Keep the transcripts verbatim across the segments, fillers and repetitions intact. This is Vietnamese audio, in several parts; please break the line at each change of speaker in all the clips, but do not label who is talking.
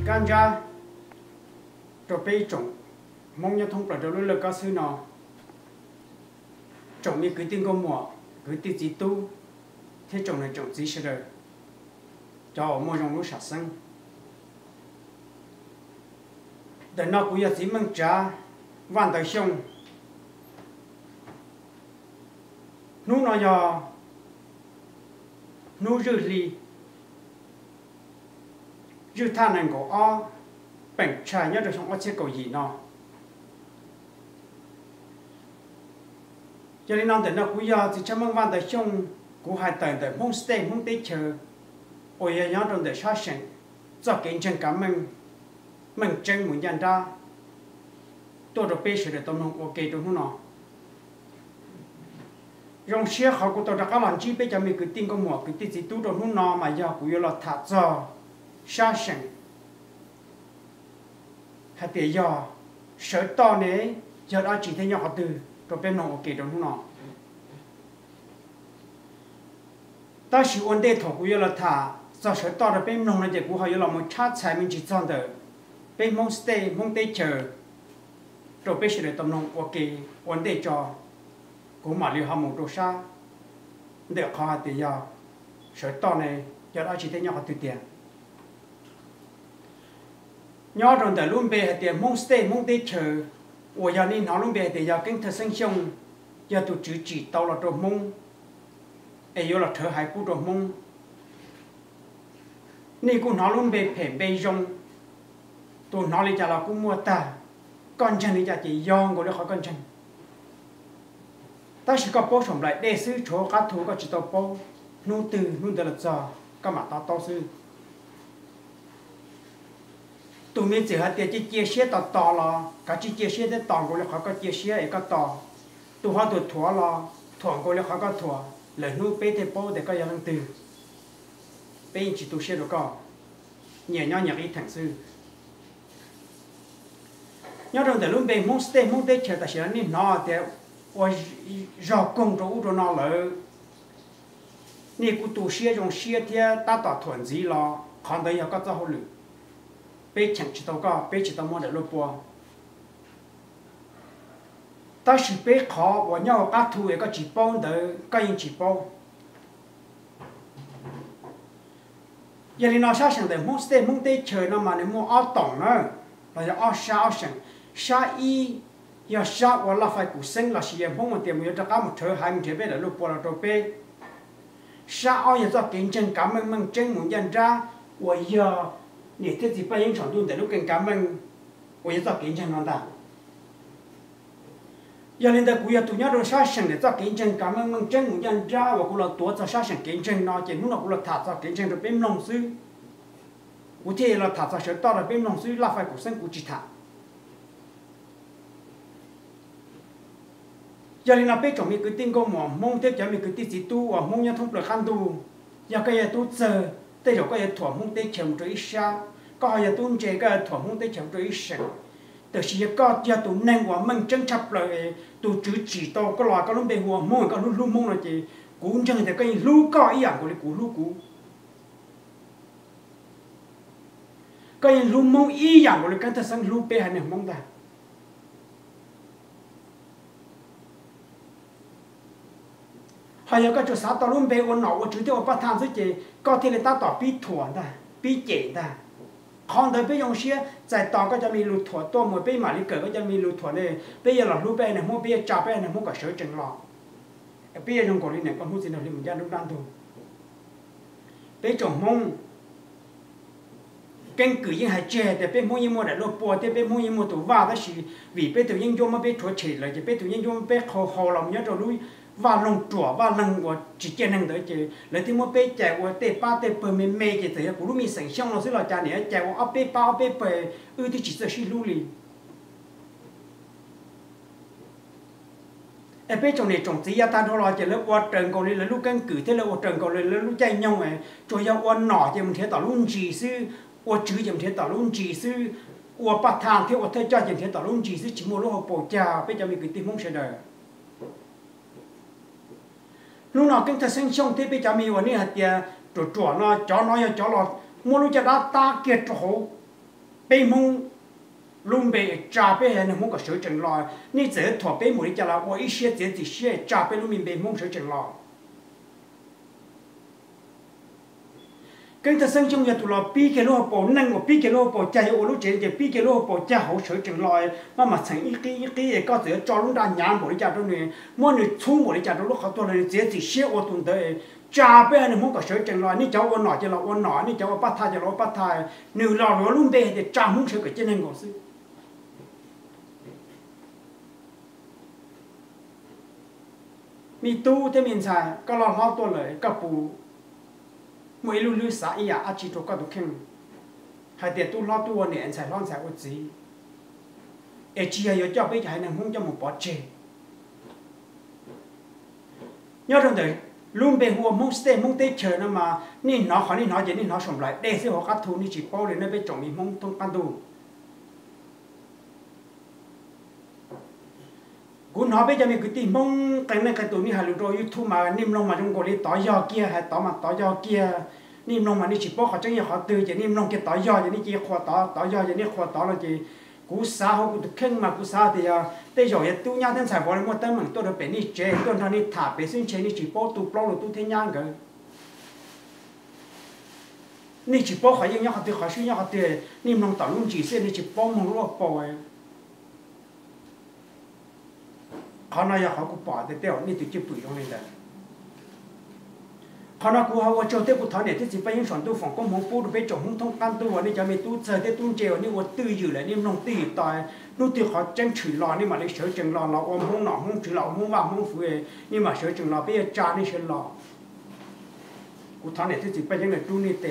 ganja cho bê trồng mong nhau thông bảo cho lực cao sư nó trồng như cứ tin công mùa cứ tin chỉ tu thế trồng này trồng gì sẽ được cho mỗi dòng lúa sạch xanh để nó cũng như chỉ mong trả van tới sông nú nó giờ nú rư li rư than này của o bệnh trái nhớ được trong o chế cầu gì nó cho nên năm đến nó cũng giờ thì chăm mong van tới sông cũng hai tầng tới homestay không tới chờ ôi nhớ trong để sát sinh cho kiến chân cảm ơn mình chân muốn nhận ra tôi được biết sự để tôi không ok trong nó trong xe họ của tôi đã có làm chi bây giờ mình cứ tin có một cái tin gì tu trong nó mà giờ cũng là thả cho sát sinh hay bây giờ sở to này giờ đã chỉ thấy nhau họ từ rồi bên nó ok trong nó ta sử ổn định thổ cũng là thả do sở to là bên nó này cũng họ là một chát trái mình chỉ chọn được bên mong stay mong tới chờ rồi bên sự để tâm lòng ok ổn định cho cũng mà liệu họ một đồ xa để họ thì giờ sở to này giờ đã chỉ thấy nhau họ từ tiền nhớ rồi để luôn về tiền mong stay mong tới chờ ủa giờ nên họ luôn về thì giờ kinh thực sinh sống giờ tụi chữ chỉ tao là đồ mong ấy là thở hải của đồ mong nên cũng nó luôn về phải bê rong tụi nó đi chả là cũng mua ta con chân đi chả chỉ yong của nó khỏi con chân ta chỉ có bố sống lại để sư chỗ cá thú có chỉ tao bố nu từ nu từ là giờ các mặt tao tao sư tụi mình chỉ hết tiền chỉ chia sẻ tao tao là cả chỉ chia sẻ để tao của nó khỏi có chia sẻ ấy có tao tụi họ tụi thua là thua của nó khỏi có thua lời nu bê thì bố để có giờ năng từ bên chỉ tụi sẻ được có nhẹ nhõm nhặt ít thằng sư nhớ rằng từ lúc bên mong stay mong tới chờ ta sẽ nên nó thì ôi rõ công cho u nó lỡ nè cụ tụ xe trong xe thì ta tỏ thuận gì lo còn đây có cho hậu lử bé chẳng chỉ tao có bé chỉ tao mua được lô bùa ta chỉ bé khó và nhau các thu có chỉ bao đỡ cái gì chỉ bao giờ thì nó sao chẳng để mong stay mong tới chờ nó mà nếu mua áo tổng nữa là áo sao chẳng sa y ya sa và là phải cụ sinh là sự không một tiền một trăm một thở hai mươi thở bé là lúc bỏ là đồ bé sa ao ya cho kiến chân cảm ơn mừng chân muốn nhận ra và giờ để thế thì phải những sản phẩm để lúc kiến cảm ơn và ya cho kiến chân nó ta giờ nên ta cụ ya tụi nhớ rồi sa sinh để cho kiến chân cảm ơn mừng chân muốn nhận ra và cụ là tuổi cho sa sinh kiến chân nó chỉ lúc nào cụ là thả cho kiến chân rồi bên lòng sư cụ thể là thả cho sở to là bên lòng sư là phải cụ sinh cụ chỉ thả giờ này là bé chồng mình cứ tin câu mỏ mong tiếp cho mình cứ tin chỉ tu và mong nhau thông được khăn tu giờ cái gì tu giờ tới rồi cái gì thỏa mong tới chồng rồi sao có gì tu chơi cái thỏa mong tới chồng rồi sao từ khi có giờ tu nên và mình chân chấp lại tu chữ chỉ to có loài có lúc bên hồ mong có lúc lúc mong là gì cũng chẳng thể cái lúc có ý dạng của cái lúc cũ cái lúc mong ý dạng của cái thân sang lúc bé hay này mong ta hay là cái chỗ xã tao luôn về ôn nọ ôn chữ tiêu bắt tham dưới chị có thể là ta tỏ bí thuần ta bí chế ta còn đời bây giờ xưa giải tỏ có cho mình lụt thuần to một bây mà đi cởi có cho mình lụt thuần này bây giờ là lụt bây này mua bây giờ chả bây này mua cả sợi chừng lọ bây giờ trong cổ đi này con hút gì nào đi mình ra lúc đang thôi bây giờ mong kênh cử những hạt chè để bên mua những mua để lột bò để bên mua những mua tủ vào đó chỉ vì bên tụi những vô mà bên chúa chỉ lại chỉ bên tụi những vô bên hồ hồ lòng nhớ rồi lui và lòng chùa và lòng của chỉ chơi năng tới chỉ lấy thì mua bên chè của tê ba tê bờ mê mê chỉ thấy của lúc mình sản xong nó sẽ là cha này chè của ấp bên ba ấp bên bờ ư thì chỉ là xí lưu lì em biết trong này trồng gì ta thôi là chỉ lấy qua trần cầu lên lấy lúc canh cử thế là qua trần cầu lên lấy lúc chạy nhau này rồi giao qua nọ thì mình thấy tao luôn chỉ sư qua chữ thì mình thấy tao luôn chỉ sư qua bắt thang thì qua thấy cho thì thấy tao luôn chỉ sư chỉ mua lúc học bổ trà bây giờ mình cứ tìm mong sẽ đời lúc nào kinh thật sinh xong thì bây giờ mình vào này hạt tiền rồi chùa nó chó nó cho chó lọt mua lúc cho đã ta kiệt chỗ bên mông luôn bị trả bên hay là mông có sở trường lòi ni dễ thọ bên mũi chả là我一些dễ chỉ xe trả bên luôn mình bên mông sở trường lòi cái thật sinh trong nhà tụi nó pi cái lô bộ năng của pi cái lô bộ chạy ô lúc chế thì pi cái lô bộ chạy hậu sở trường lòi mà mà thành ít cái ít cái có thể cho lúc đã nhàn mũi chả đâu này mỗi người chung mũi chả đâu lúc họ tôi là dễ chỉ xe ô tuần tới trả bên này mông có sở trường lòi ni cháu ô nọ cho là ô nọ ni cháu bắt thai cho là bắt thai nếu là nó luôn bên thì trả mông sở cái trên hành của sư mi tu thế mình xài có lo lo tôi lại có bù mỗi lúc lúc xã ý à chỉ cho có được khen hay để tu lo tu này anh xài lo xài cái gì ấy chỉ là cho bây giờ hay là không cho một bỏ chê nhớ trong đấy luôn bên hồ mông stay mông tết chờ nó mà nên nó khó nên nó chỉ nên nó sống lại để sẽ họ cắt thu nên chỉ bao lên nó bên trong mình mông tung pan tu cũng nói bây giờ mình cứ tìm mong cái này cái tụi mình hay rồi YouTube mà niệm long mà trong gọi là tỏi giò kia hay tỏi mà tỏi giò kia niệm long mà đi chỉ bỏ họ chẳng như họ từ chỉ niệm long cái tỏi giò thì đi chỉ khoa tỏi tỏi giò thì đi khoa tỏi là chỉ cú sa họ cũng được khen mà cú sa thì bây giờ tu nhau thêm xài vào một tấm mình tôi được bên đi chơi tôi nói đi thả bên xin chơi đi chỉ bỏ tu bỏ rồi tu thế nhang cái ni chỉ bỏ khỏi những nhau họ từ khỏi suy nhau họ từ niệm long tỏi luôn chỉ xem ni chỉ bỏ mong lúc bỏเขาหน้าอยากเขากูปอดแต่เดี๋ยวนี่ติดจีบปุ๋ยตรงนี้เลยเขาหน้ากูเขาว่าโจเต้กูถอนเนี่ยที่สิไปยังสอนตู้ฝั่งก้มหัวปูดูไปจงห้องท้องกันตู้วันนี้จะมีตู้เจอเต้ตู้เจวันนี้ว่าตื้ออยู่เลยนี่น้องตื้อตายนู่นที่เขาจังฉื่อรอนี่มาได้เสือจังรอเราอมห้องหนอห้องฉื่อเราห้องว่าห้องฝืนนี่มาเสือจังรอไปจานี่เสือรอกูถอนเนี่ยที่สิไปยังเนี่ยตู้นี่เต้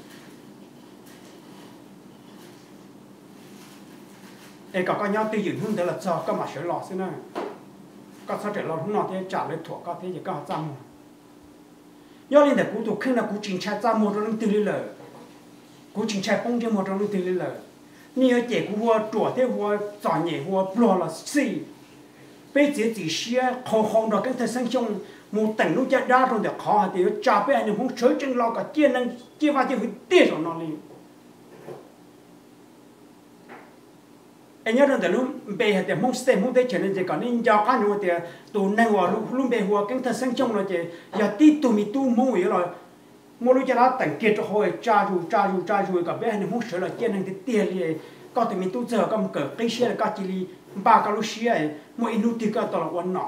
เอ้ก็ก็ย่อตื้ออยู่ห้องเดี๋ยวเราจอก็มาเสือรอซินะก็ถ้าเกิดเราทุ่งนอนที่จ่าเลยถั่วก็ที่จะก็จำย้อนเรื่องแต่กูถูกขึ้นแล้วกูจริงใช้จำหมดแล้วตื่นเลยกูจริงใช้ป้องเจ้าหมดแล้วตื่นเลยนี่ไอ้เจ๊กูวัวตัวที่วัวจอดเหย่วัวปลอละสิไปเจ๊จีเชี่ยคอคองดอกกันแต่สังชงมูแต่งลูกจะได้ตรงเดี๋ยวคอเดี๋ยวจ่าไปอันนี้ห้องเฉยจังเรากับเจี๊ยนั่งเจี๊ยว่าเจี๊ยหุ่นเตี้ยตรงนั้นเลยไอ้เนี่ยเราแต่ลุงเบย์แต่มงสเตมงได้เฉยเลยก่อนนี่ยาวกันอยู่แต่ตัวนั่งว่าลุงเบย์หัวกันแต่สังชงเราจะอย่าตีตัวมีตู้มงอยู่เลยมรู้จะรับแต่งเกจหอยจ้าอยู่จ้าอยู่จ้าอยู่กับเบย์ในห้องเฉยเลยเจี๊ยนั่งเตี้ยเลยก็ตัวมีตู้เจอก็มันเกิดใกล้เชี่ยก็จีรีบ้าก็รู้เชี่ยมอินุติก็ตลอดวันหนอ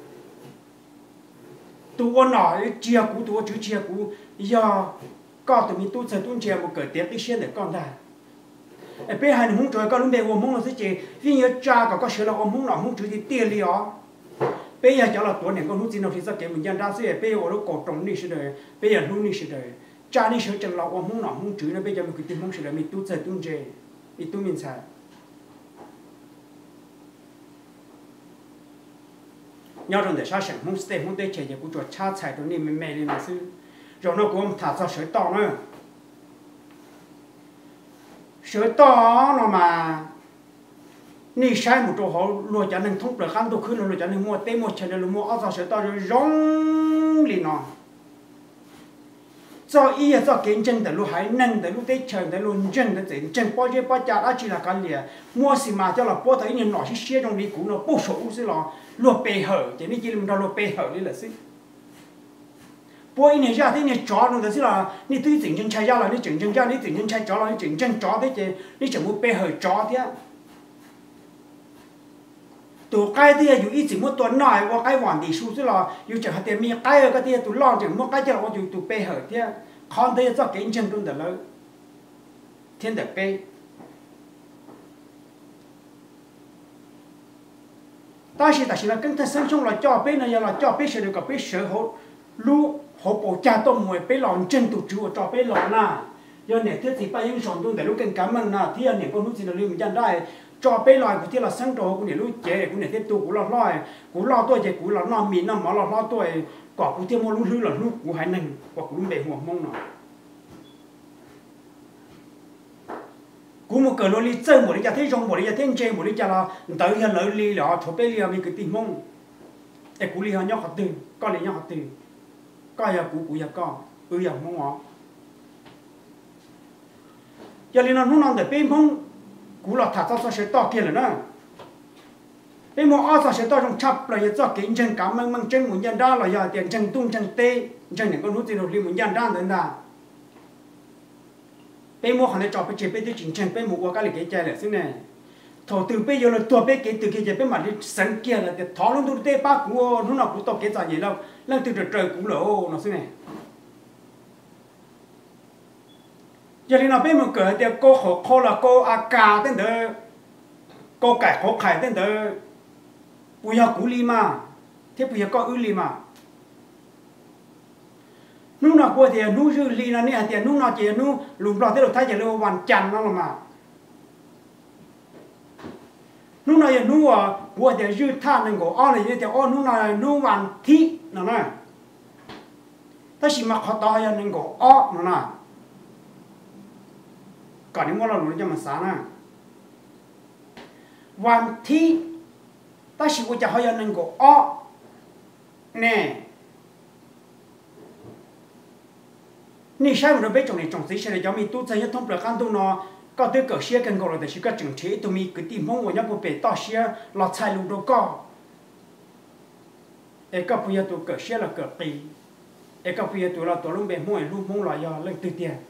ตัววันหนอเจียกูตัวจื้อเจียกูย่าก็ตัวมีตู้เจอตู้เจียมันเกิดเตี้ยใกล้เชี่ยเลยก็ได้ไอ้เป้หันหุ้งจอยก็ลุ้มเบวมงเราสิเจวิ่งเยอะจ้าก็ก็เชื่อเราอมหุ้งหน่อหุ้งจุดที่เตี้ยเลยอ๋อเป้อยากจะเราตัวเนี่ยก็รู้จริงเราที่สักเกมเหมือนยันได้สิเป้โอ้เรากดตรงนี้สิเลยเป้อยากรู้นี่สิเลยจ้านี่เชื่อจังเราอมหุ้งหน่อหุ้งจุดนะเป้จะมีกุฏิหุ้งสิเลยมีตู้เจตู้เจมีตู้มินใช่ย้อนตรงเดี๋ยวชาเฉียงหุ้งสเตย์หุ้งเตย์เฉยกูจวดชาใส่ตรงนี้ไม่แม่เลยนะซื้อเราเรากูมันถ่ายซะเฉยต่อเนาะsửa to nó mà ni sai một chỗ họ lùi cho nên thông được khăn tôi khứ lùi cho nên mua tê một chân nên mua áo vào sửa to rồi rong liền nó cho ý cho kiến chân để lùi hải nâng để lùi tê chân để lùi chân để tiền chân bao nhiêu bao chả đã chỉ là cái liền mua xì mà cho là bao thấy nhìn nó xí xí trong đi cũ nó bốc sổ xí là lùi bể hở chỉ nên chỉ làm ra lùi bể hở đi là xí bố này ra thế này chó nó thế là ni tươi chỉnh chân chạy ra là ni chỉnh chân ra ni chỉnh chân chạy chó là ni chỉnh chân chó thế chứ ni chỉ muốn bê hơi chó thế tụ cái thế dù ít chỉ muốn tuần nổi qua cái hoàn thì su thế là dù chẳng hạn tiền mi cái cái thế tụ lo chỉ muốn cái chứ là dù tụ bê hơi thế con thế cho cái chân luôn được rồi thiên được bê ta chỉ ta chỉ là cái thân sinh chung là cho bê này là cho bê sẽ được cái bê sở hữu lu họ bỏ cha tôi mùi bé lòn chân tụt chùa cho bé lòn na giờ này thiết thì ba những sòng tôi để lúc cần cảm ơn na thì anh này con lúc gì là lưu mình chân đây cho bé lòn của thiết là sáng trò của này lúc chế của này thiết tu của lo lo của lo tôi chế của lo nó mì nó mà lo lo tôi quả của thiết mua lúc lưu là lúc của hai nâng quả của bểหัวmông nó của một cờ lo li chơi một đi cho thấy rong một đi cho thấy chơi một đi cho là tới hiện lợi li là cho bé li mình cứ tìm mông để của li họ nhóc họ từ con li nhóc họ từ coi giờ cũ cũ giờ con ừ giờ mong ngó giờ nên nó nó để bên mong cú là thả cho sẽ to kia là nó bên một ao sẽ to trong chập là do kính chân cảm ơn mang chân muốn nhân đó là do tiền chân tung chân tê chân những con nút thì đầu đi muốn nhân đó đến là bên một hàng này chọn bên chế bên tiêu chỉnh chân bên một qua cái lịch cái là thế này thổ từ bây giờ là tua bên cái từ cái chế bên mặt đi sáng kia là thỏ luôn tu tê ba của nó nào cũng to cái gì đâu lần từ trời trời cũng lỗ nó thế này giờ thì nào bên một cửa thì cô khổ khô là cô a cà tên đó cô cải khổ khải tên đó bây giờ cú li mà thế bây giờ có ư li mà nung nào qua thì nung dư li là nè thì nung nào chỉ nung lùm lọ thế rồi thay chỉ là hoàn chăn nó là mà nung nào giờ nung à qua thì dư than nên có o này thì o nung nào nung hoàn thi nó nè ta chỉ mặc họ to giờ nên có o nó nè còn những món là lùm cho mà sáng nè hoàn thi ta chỉ có cho họ giờ nên có o nèนี่ใช่มันเป็นจงในจงสีเฉลี่ยมีตู้ใจยัดทุ่มเปลือกข้างตู้นอก็ตื้อเกิดเชี่ยกันก่อนเลยแต่ชีก็จึงเชี่ยตัวมีกึ่งมองว่ายับบุเปต่อเชี่ยหลอดชายลูกโดก็เอกก็พยายตัวเกิดเชี่ยเราเกิดปีเอกก็พยายตัวเราตัวลุงเบม่วยลูกมองลอยยอเรื่องตื้อเตี้ย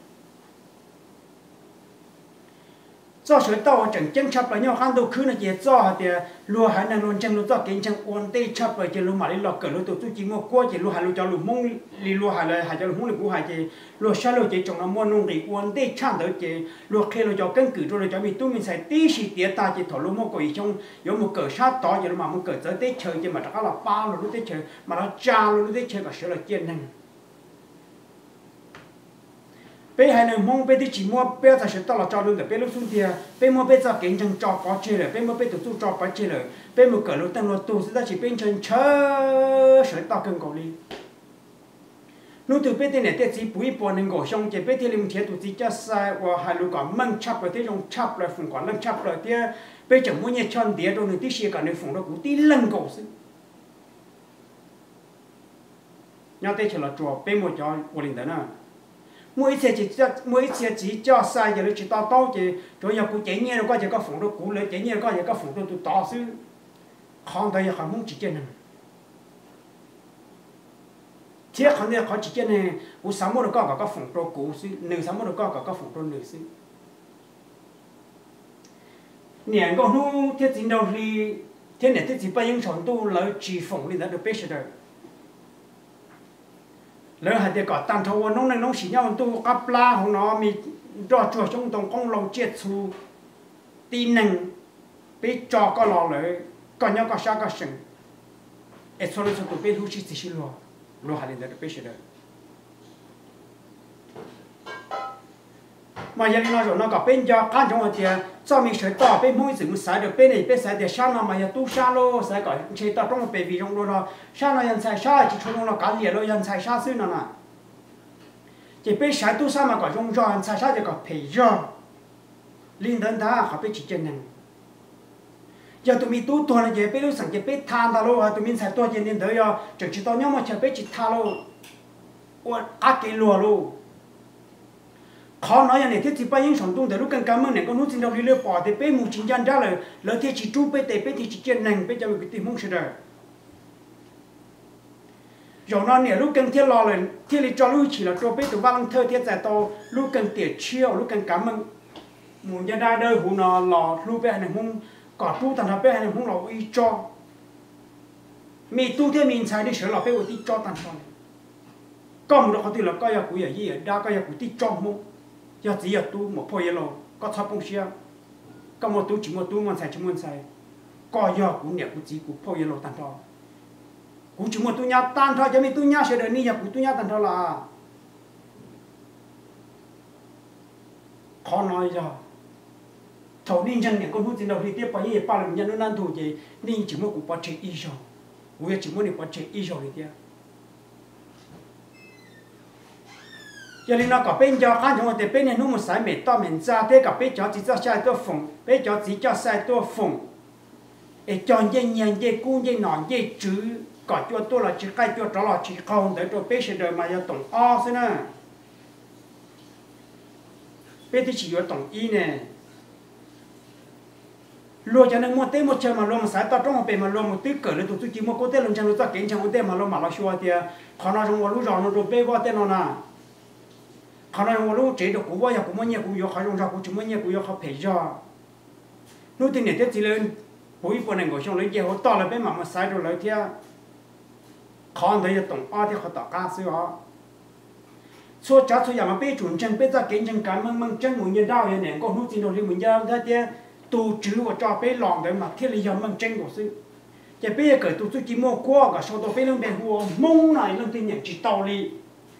cho sửa tàu chẳng chân chập lại nhau khăn đâu cứ là gì cho thì lúa hải năng luôn chân lúa cho kiến chân ôn tê chập lại chỉ lúa mà đi lọt cỡ lúa tụi tôi chỉ mua qua chỉ lúa hải lúa cho lúa mông lì lúa hải là hải cho lúa mông lì cũ hải chỉ lúa xa lúa chỉ trồng nó mua nông thì ôn tê chạm tới chỉ lúa khe lúa cho cân cử rồi cho mình tôi mình xài tí xì tía ta chỉ thổi lúa mua quỷ trong có một cỡ sát to vậy mà một cỡ tới tết chơi chỉ mà chắc là bao lúa tết chơi mà nó cha lúa tết chơi cả sửa là chiên năng bây hai người mong bây thì chỉ mua bây giờ sẽ tao là cho luôn để bây lúc xuống tiền bây mua bây giờ kiến chân cho có chơi rồi bây mua bây tụi cho có chơi rồi bây mua cỡ lúc tăng lúc tụi sẽ chỉ bên chân chờ sẽ tao cần cầu đi lúc từ bây thì này thì chỉ bùi bò nên gõ xong chỉ bây thì làm thiệt tụi chỉ cho sai và hai lúc còn mang chắp rồi thì trong chắp rồi phùng quản lăng chắp rồi thì bây giờ mua nhẹ chân tiền rồi thì xia cả nơi phùng đó cũng tí lăng gõ xí nhau tết chỉ là chùa bây mua cho của linh đó nè mỗi xe chỉ cho mỗi xe chỉ cho sai giờ nó chỉ tao tao chỉ rồi giờ cũng chạy nhẹ rồi qua giờ có phụng đâu cũng lấy chạy nhẹ qua giờ có phụng đâu tụi tao xứ không thấy họ muốn chỉ chơi này thiết không thấy họ chỉ chơi này u sáu mươi đâu có có phụng đâu cũng xứ nửa sáu mươi đâu có có phụng đâu nửa xứ nè có nu thiết gì đâu thì thế này thiết gì bao nhiêu chọn tu lấy chỉ phụng lên đó được biết rồi lỡ hai đứa có tan thâu nông này nông xí nhau tu cặp laของnóมีรอจั่วtrongตรงcông lòng chết su tin năng bị cho có lò lỡ còn nhau có sao có sừng et số lượng tụi bên hú chỉ chỉ lo lo hai đứa được biết rồi mà giờ nó rồi nó có bên cho can trong thì cho mình sửa tỏ bên mũi dựng sai được bên này bên sai để sao nó mà giờ tu sao lo sai gọi chơi tao trong bên vì trong đó sao nó nhận sai sai chỉ cho nó cả liền nó nhận sai sai xứ nó nè chỉ bên sai tu sao mà gọi trong cho nhận sai sai thì gọi phải cho liên đến đó họ biết chỉ chân này giờ tụi mình tu tuần này giờ bên lúc sáng giờ bên than ta lo tụi mình sai tu chân nên tới giờ chỉ chỉ tao nhau mà chỉ bên chỉ than lo ủa ác cái lúa luôn khó nói này thiết chỉ bao nhiêu sản phẩm để lúc cần cảm ơn này con nút xin đâu đi lừa bỏ thì bé mù chính dân ra lời lời thiết chỉ chú bé tệ bé thì chỉ chuyện này bé cho mình tìm mong sự đời rồi nó này lúc cần thiết lo lời thiết lý cho lúc chỉ là cho bé từ ba lăng thơ thiết giải to lúc cần tiệt chiêu lúc cần cảm ơn mù dân ra đời hù nó lò lúc bé này mong cỏ tu thành hợp bé này mong lò y cho mi tu thiết mình xài đi sửa lò bé của tí cho thành phần có một đó thì là coi là của gì ở đa coi là của tí cho mong giờ chỉ là tu một phơi lo có tháp bông xia có một tu chỉ một tu muốn xài chỉ muốn xài có giờ cũng nhẹ cũng chỉ cũng phơi lo tan thôi cũng chỉ một tu nhà tan thôi cho mình tu nhà sẽ đời ní giờ cũng tu nhà tan thôi là khó nói giờ thầu ninh chân này con hút trên đầu thì tiếp bao nhiêu ba lần nhân nó nan thủ gì ninh chỉ một cũng bắt chơi y rồi bây giờ chỉ một này bắt chơi y rồi thì tiếp cho nên nó có bên cho khán chúng ta bên này nó một sai mệt to mệt ra thế cả bên cho chỉ cho sai tôi phồng bên cho chỉ cho sai tôi phồng để chọn dây nhàng dây cuốn dây nón dây chữ có cho tôi là chỉ cái cho đó là chỉ không để cho bên sẽ đời mà cho tổng o thế nè bên thì chỉ có tổng y nè luôn cho nên mua tết một chơi mà luôn mà sai tao trong một bên mà luôn một tết cỡ lên tụi tôi chỉ mua có tết luôn cho nó cho kiến cho một tết mà luôn mà lo xua thì họ nói trong một lúc rồi nó rồi bê vào tết nó nè họ nói một lúc chế được cũng bao giờ cũng mua nhiều cũng vô họ dùng ra cũng chỉ mua nhiều cũng vô họ phải cho lúc thì này tết chỉ lên bố ý bọn này ngồi trong lấy gì họ to là bên mà mà sai rồi lấy thì họ thấy là tổng ở thì họ tạo cá sấu họ số cháu số nhà mà bé chuẩn chân bé ra kiến chân cái măng măng chân muốn như đau như này con lúc thì nó đi muốn nhau thế chứ tu chữ và cho bé lòng đấy mà thiết lý do măng chân của sư chỉ bé cái tu chỉ mua qua cả số đồ bé lên bé hồ mông này lên tin nhận chỉ tàu đi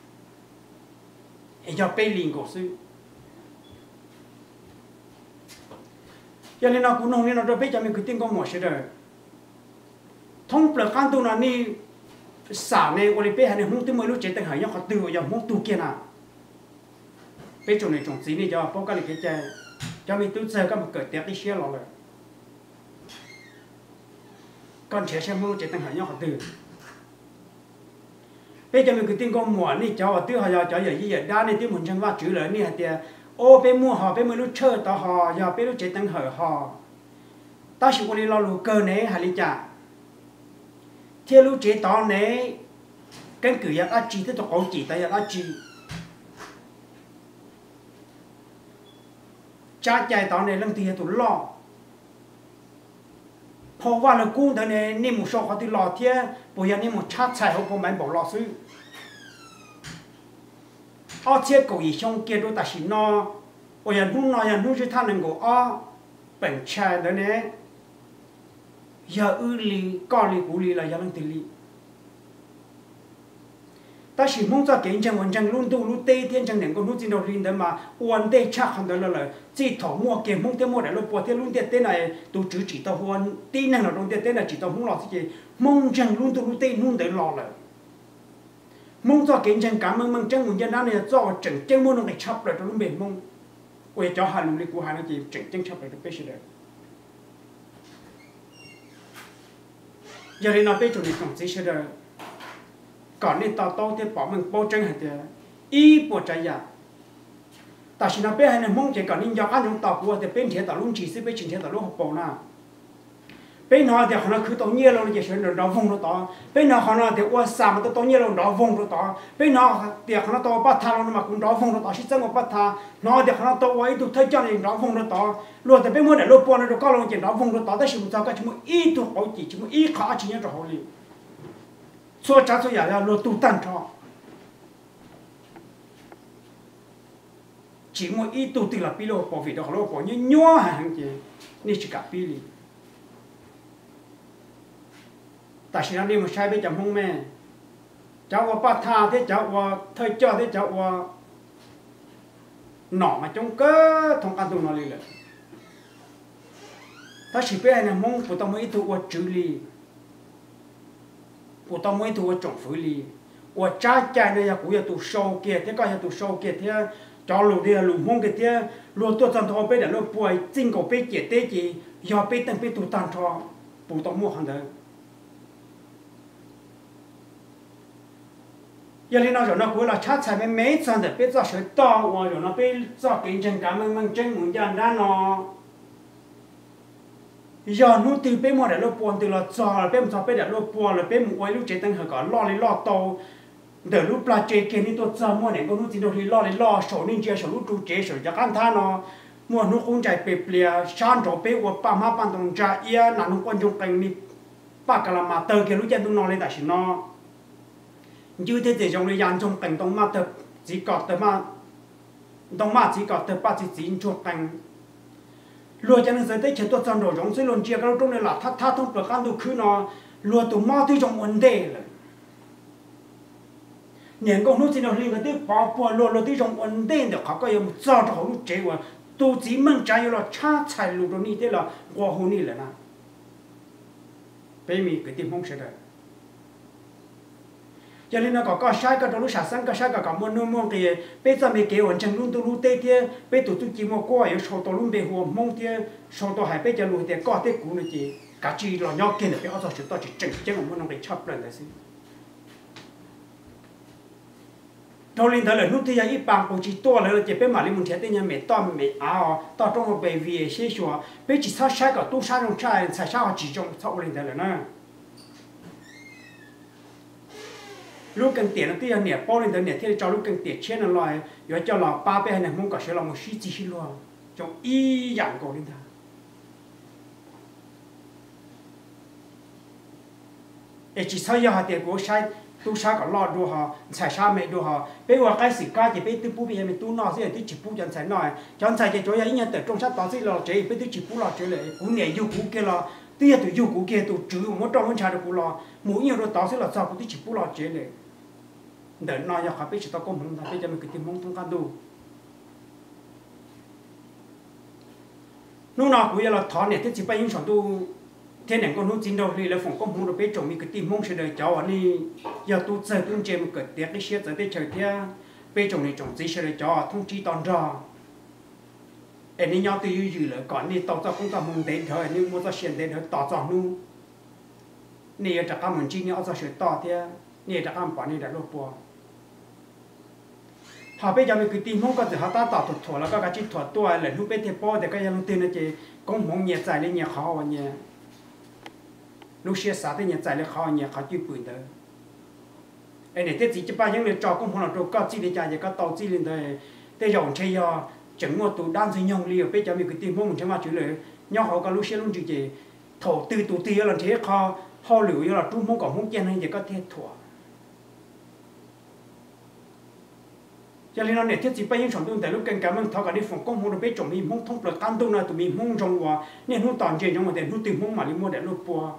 để cho bé liền của sư cho nên nó cũng nông nên nó cho bé cho mình cứ tin con một sự đời thông bậc can tu nó ni xả này của bé này không tin mới lúc chế từng hải nhau họ từ vào không tu kia nào bé chỗ này trồng gì này cho bao cái cái chơi cho mình tu sơ các một cỡ tiệc đi xe lò rồi con trẻ xem mua chế từng hải nhau họ từ bây giờ mình cứ tin con mùa này cho họ từ họ giờ cho giờ gì vậy đa này tiếng muốn chân va chữ lời này hạt tiền ô bé mua họ bé mới lúc chơi tao họ giờ bé lúc chế từng hải họ ta chỉ có đi lo lù cơ này hay đi chả theo lúc chế tao này cái cửa nhà đã chỉ tới tao có chỉ tại đã chỉ cha chạy tao này lần thì tụi loพอว่าเรากู้แต่เนี่ยนี่มุชเขาที่รอเที่ยปุยนี่มุชาติใช่เขาคงไม่บอกรอซื้ออ้อเที่ยกูอีช่องเกียร์ดูแต่สินอปุยนุ่งนอยันนุ่งชื่อท่านหนึ่งกูอ้อเป็นชายแต่เนี่ยอย่าอื้อลีก้อนลีกูลีละอย่าลังติลีแต่สิมุ่งจะเก่งจังวันจังรุ่นดูรุ่นเต้เทียนจังหนึ่งก็รุ่นจีนเราเรียนแต่มาวันเต้ชักคำเดินเลยจีถอมัวเก่งมุ่งเต้มัวแต่เราปวดเต้รุ่นเต้เต้ไหนตูจื้อจีตะวันตีนั่งเราตรงเต้เต้ไหนจีตะมุ่งหลอดสิมุ่งจังรุ่นดูรุ่นเต้นุ่นเดินรอเลยมุ่งจะเก่งจังการมึงมึงจังมึงยันนั่นเนี่ยจ่อจังจังมุ่งลงไปชับเลยตรงรุ่นเบนมุ่งเว้ยจ่อหันลุงลิกูหันจีจังจังชับเลยตรงเป๊ะเลยอย่าเรียนเอาไปจุดนี้ตรงสิเฉยก่อนนี่ต่อโตที่ปอมึงโปจังหันเดียอีปวดใจอยากแต่ฉันเอาไปให้ในมงเจก่อนนี่ยอกันยงต่อกูแต่เป็นเทียต่อรุ่นจีซิเป็นชิงเทียต่อรุ่นหกปอน่ะเป็นหอเดียวขณะคือตัวเงี้ยเราจะเฉยเราวงเราต่อเป็นหอขณะเดียวว่าสามตัวเงี้ยเราเราวงเราต่อเป็นหอเดียวขณะตัวปัทธาเรามาคุณเราวงเราต่อชิจังว่าปัทธาหอเดียวขณะตัวไว้ตัวเธอเจ้าเนี่ยเราวงเราต่อรวมแต่เป็นเมื่อเดี๋ยวเราปอนเราก็ลงเจเราวงเราต่อแต่ชิมเจ้าก็ชิมอีตัวเขาจีชิมอีขาชิเนี่ยจะเขาเลย说啥说呀呀，落都单超，chỉ một ít tu từ là pi lô bỏ vị đó lô bỏ như nhua hàng gì,นี่chỉ cả pi li, tại sao đi một sai bên chồng không mẹ, cháuว่าป้าท่าthế cháuว่าเธอเจ้าthế cháuว่าหน่อมาจงก็ทงการตัวนั่นเลยถ้าสิเป็นเนี่ยมงปุ๊ต้องไม่ตัวจืดลี我到每头我种福利，我家家呢也古也都收给，这个也都收给，这找路的路蒙给这，路多张头被的路不爱，整个被解得起，要被等被都当超，不到莫行的。要你那时候那过了，差才没没张的，别找谁到我有那被找给人家们们真门家那喏。giờ nó từ bên ngoài để lo buồn từ là cho bên cho bên để lo buồn là bên ngoài lúc chế tăng hơi có lo lấy lo tàu để lúc là chế kia ní tôi cho mua này có lúc thì đâu thì lo lấy lo sổ nên chế sổ lúc chú chế sổ cho căn tha nó mua nó cũng chạy bẹp lìa san chỗ bên của ba má ban đồng cha ia là nó quan trọng cảnh ní ba cái là mà tờ kia lúc chế tôi nói lên tại sao nó như thế thì trong này dàn trong cảnh đông mà tờ chỉ có tờ mà đông mà chỉ có tờ ba chỉ chỉ trong cảnh lúa cho nên giờ tới chế tôi chọn đồ giống xây luôn chia cái trong này là thắt thắt thông bậc ăn đồ khứ nó lúa tụ mau tuy trong vấn đề là những con nút thì nó liên cái tiếp bảo bảo lúa lúa tuy trong vấn đề được họ có một giờ cho họ lúc chế qua tu chỉ mong trái là cha chạy lúa này thế là qua hồ này là na bây mi cái tim không sẽ được cho nên nó có có sai cái đó lúc sản sinh cái sai cái cả môn nông môn thì bây giờ mình kêu hoàn chỉnh luôn tu luôn tê thế bây tụi tôi chỉ mua qua ở số tổ luôn về hồ mông thế số tổ hải bây giờ luôn thì có thế cũ nữa chị cả chi là nhau kia là bây giờ chúng ta chỉ chỉnh chỉnh một môn nông để chấp lên đấy xí thâu lên tới là nút thì ít bằng cũng chỉ to là chỉ bên mà lên một thế tên nhà mẹ to mẹ áo to trong một bề vì xe xùa bên chỉ sao sai cả tu sai trong trai sai sao chỉ trong thâu lên tới là nè lúc cần tiền nó thì nhà bao lên tới nhà thì cho lúc cần tiền trên là loại rồi cho là ba bên này muốn có sẽ là một xí chỉ luôn trong y dạng cổ lên thôi chỉ sao giờ hạt tiền của sai tu sa có lo đồ họ xài sa mẹ đồ họ bây giờ cái sự cái gì bây từ bố bây giờ mình tu nó sẽ từ chỉ bố chân xài nói chân xài cái chỗ ấy nhân từ trong sát đó sẽ lo chế bây từ chỉ bố lo chế lại cũng nhẹ yêu cũ kia lo tia từ yêu cũ kia tu chữ một trong một trái được cũ lo mỗi nhiều đồ đó sẽ là sao cũng từ chỉ bố lo chế lại để nói cho họ biết chỉ tao có muốn bây giờ mình cứ tìm mong thông can đủ lúc nào cũng là thọ này thì chỉ bây giờ chọn tu thế này con hút chín đâu thì là phòng công hút được biết chồng mình cứ tìm mong sẽ đời cháu anh đi giờ tu chơi tu chơi một cái tiết cái xe tới chơi thế biết chồng này chồng gì sẽ đời cháu thông chi toàn ra anh đi nhau từ dưới dưới lại còn đi tàu ra cũng ta mong đến thôi nhưng mua ra xe đến thôi tỏ rõ nu nè chắc các mình chi nhau ra sẽ tỏ thế nè chắc các bạn này đã lột bùa họ bây giờ mình cứ tìm mong có thể họ ta tỏ thuật thuật là có cái chi thuậtตัวlà lúc biết thế bao để cái yang tiền là chỉ công mong nhẹ dài lên nhẹ khó và nhẹ lúc xưa xã thì nhận giải là khó nhà khó chịu bự đó, anh này thế chỉ ba những người trò cũng không làm được có chỉ để trả có tàu chỉ lên đây, thế dòng chơi do chẳng mua tụ đan xây nhông liều bây giờ mình cứ tìm mua một trăm mà chữ lời nhau họ có lúc xưa luôn chữ gì thổ từ tụ tía là thế khó họ liệu như là trung mông còn mông chen hay gì có thế thua, cho nên nó này thế chỉ ba những sản phẩm tại lúc cần cảm ơn thọ cả đi phòng công không được biết chồng mình mông thông được tan tu nào tụi mình mông trong hòa nên hút toàn chơi trong một đêm hút tìm mông mà đi mua để lột bùa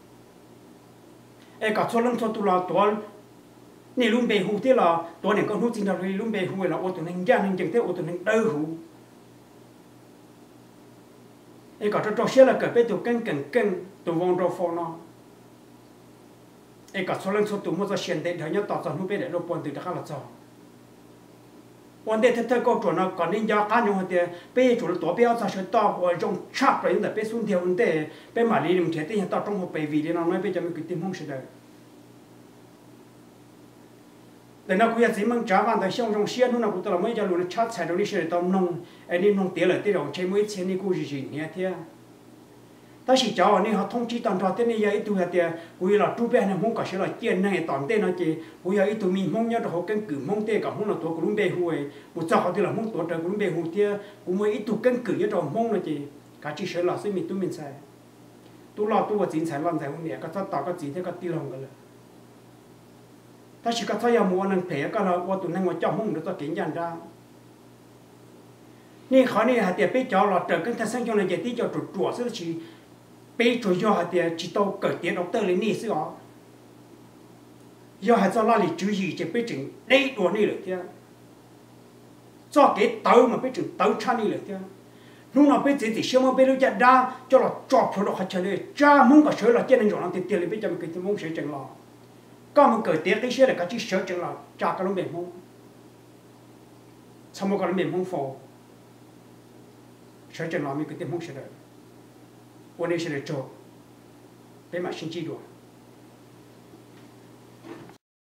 ai cả số lần số tu làตัวนี่ลุงเบหูที่เราตัวเนี่ยก็รู้จริงเราเลยลุงเบหูเราโอ้ตัวนึงย่างนึงจังเท่โอ้ตัวนึงเด้อหูไอ้ก็จะเชื่อละเกิดเป็นตัวเก่งเก่งเก่งตัววงเราฟอนอไอ้ก็số lần số tuมันจะเชียนเด็ดเดี๋ยวนี้ต่อจากนู้นไปเดี๋ยวเราปนติดข้าวละจ้าวันเดียวถ้าก็จวนเราก่อนนี้ยาการ用เดียวไปจุดตัวไปเอาจากเชือกต่อหัวจงชับไปตั้งแต่ไปสุ่มเดียววันเดียวไปมาลีมันเชื่อที่ยังต่อตรงหัวไปวีเดียวน้อยไปจะมีกิจห้องเสด็จแต่นักวิทยาศาสตร์มันจ้าวันแต่ช่วงจงเชียร์นู่นน่ะกูตลอดไม่จะรู้นะชัดใส่ตรงนี้เสด็จตอมนงไอ้นี่นงเตี๋ยเลยที่เราใช้มือเชียร์นี่กูจริงๆเนี่ยเท่าถ้าสิจ้าวันนี้เขาท่องจีตอนทอดเต้นนี่ยาอีตัวเดียวกูอยากจูเป้เนี่ยมงก็เชื่อเลยเจียนนั่งตอนเต้นนะจีกูอยากอีตัวมีมงเนี่ยเราเก่งกือมงเต้กับมงเราตัวกูลุ้มเบหัวกูจ้าเขาที่เรามงตัวเดียวกูลุ้มเบหัวเดียวกูไม่อีตัวเก่งกือเนี่ยเรามงนะจีกาจีเชื่อเราซึ่งมีตัวมินใส่ตัวเราตัวจีนใส่ลำใส่คนเนี่ยก็จะต่อก็จีนที่ก็ตีลงกันเลยถ้าสิก็ถ้ายามัวนั่งเผยก็เราว่าตัวนั่งว่าเจ้ามงเราจะเก่งยันได้นี่เขานี่หาเดียไปจ้าเราเจอกันทั้งสังคมในใจที่จะตรวจตรวจซึ่งชีbây giờ do hạt tiền chỉ tao cởi tiền đọc tờ lên nỉ xí ó, do hạt cho la lì chữ gì chỉ biết chừng đây đồ này được chưa, cho cái tàu mà biết chừng tàu chăn này được chưa, lúc nào biết gì thì xem mà biết được chặt đa cho là chọp cho nó hạt chơi này, cha muốn cả sới là trên này rồi nó tiền tiền lên biết cho mình cái muốn sới chừng lò, có mình cởi tiền cái sới là cái chỉ sới chừng lò, cha cái nó mềm mông, sao mà cái nó mềm mông phò, sới chừng lò mình cái tiền mông sới đấy. 我那是来做，别买新机多。